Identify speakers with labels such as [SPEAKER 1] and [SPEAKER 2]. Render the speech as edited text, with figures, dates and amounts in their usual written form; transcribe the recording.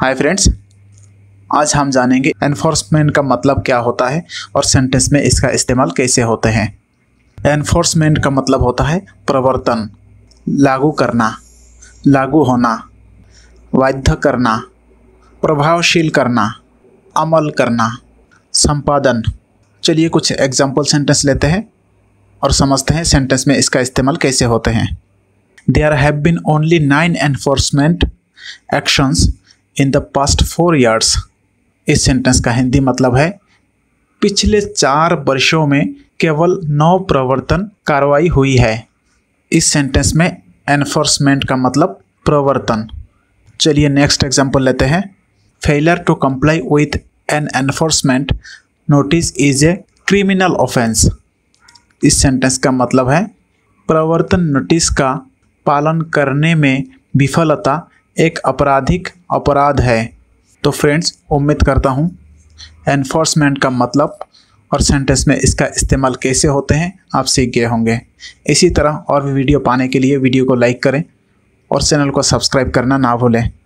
[SPEAKER 1] Hi friends, आज हम जानेंगे एनफोर्समेंट का मतलब क्या होता है और सेंटेंस में इसका इस्तेमाल कैसे होते हैं। एनफोर्समेंट का मतलब होता है प्रवर्तन, लागू करना, लागू होना, बाध्य करना, प्रभावशील करना, अमल करना, संपादन। चलिए कुछ एग्जाम्पल सेंटेंस लेते हैं और समझते हैं सेंटेंस में इसका इस्तेमाल कैसे होते हैं। There have been only 9 enforcement actions in the past 4 years। इस सेंटेंस का हिंदी मतलब है पिछले 4 वर्षों में केवल 9 प्रवर्तन कार्रवाई हुई है। इस सेंटेंस में एनफोर्समेंट का मतलब प्रवर्तन। चलिए नेक्स्ट एग्जांपल लेते हैं। Failure to comply with an enforcement notice is a criminal offence. इस सेंटेंस का मतलब है प्रवर्तन नोटिस का पालन करने में विफलता एक आपराधिक अपराध है। तो फ्रेंड्स, उम्मीद करता हूँ एनफोर्समेंट का मतलब और सेंटेंस में इसका इस्तेमाल कैसे होते हैं आप सीख गए होंगे। इसी तरह और भी वीडियो पाने के लिए वीडियो को लाइक करें और चैनल को सब्सक्राइब करना ना भूलें।